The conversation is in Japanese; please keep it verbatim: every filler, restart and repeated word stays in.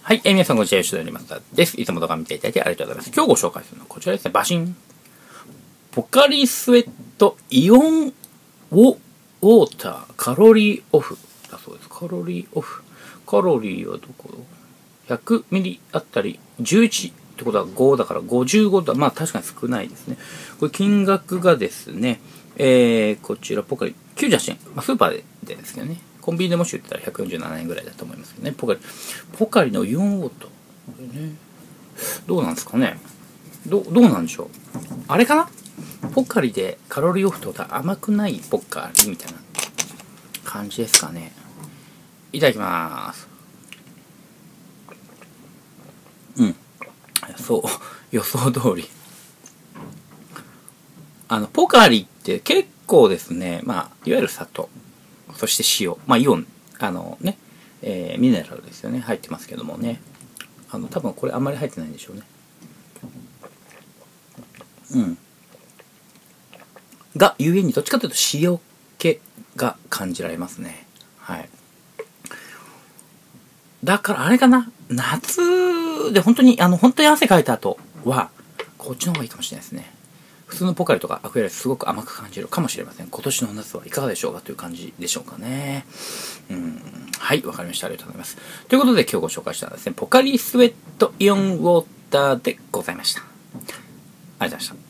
はい、えー、皆さんこんにちは、吉田よりまさです。いつも動画見ていただいてありがとうございます。今日ご紹介するのはこちらですね。バシン。ポカリスエットイオンウォウォーターカロリーオフだそうです。カロリーオフ。カロリーはどこだ ?ひゃく ミリあたりじゅういちってことはごだからごじゅうごだ。まあ確かに少ないですね。これ金額がですね、えー、こちらポカリきゅうじゅうはちえん。まあスーパーでですけどね。コンビニでもし売ってたらひゃくよんじゅうななえんぐらいだと思いますけどね。ポカリ。ポカリのイオンウォーター。これね。どうなんですかね。ど、どうなんでしょう。あれかなポカリでカロリーオフってことは甘くないポカリみたいな感じですかね。いただきます。うん。そう。予想通り。あの、ポカリって結構ですね、まあ、いわゆる砂糖。そして塩。まあ、イオン。あのね、えー、ミネラルですよね。入ってますけどもね。あの、多分これあんまり入ってないんでしょうね。うん。が、ゆえにどっちかというと塩気が感じられますね。はい。だからあれかな、夏で本当に、あの、本当に汗かいた後は、こっちの方がいいかもしれないですね。普通のポカリとかアクエリアスすごく甘く感じるかもしれません。今年の夏はいかがでしょうかという感じでしょうかね。うん。はい、わかりました。ありがとうございます。ということで今日ご紹介したのはですね、ポカリスエットイオンウォーターでございました。ありがとうございました。